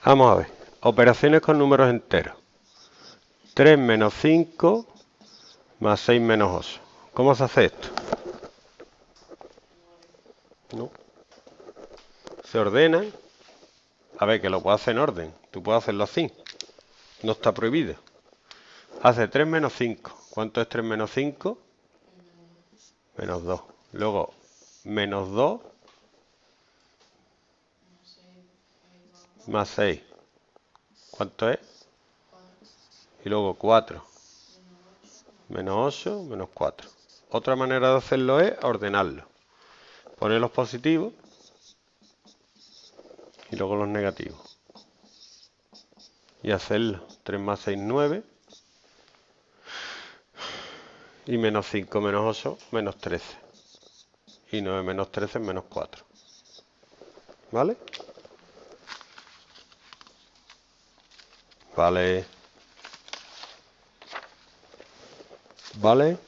Vamos a ver. Operaciones con números enteros. 3 menos 5 más 6 menos 8. ¿Cómo se hace esto? ¿No? Se ordenan. A ver, que lo puedo hacer en orden. Tú puedes hacerlo así. No está prohibido. Hace 3 menos 5. ¿Cuánto es 3 menos 5? Menos 2. Luego, menos 2 más 6. ¿Cuánto es? Y luego 4. Menos 8, menos 4. Otra manera de hacerlo es ordenarlo. Poner los positivos y luego los negativos. Y hacerlo. 3 más 6, 9. Y menos 5 menos 8, menos 13. Y 9 menos 13 es menos 4. ¿Vale? Vale. ¿Vale?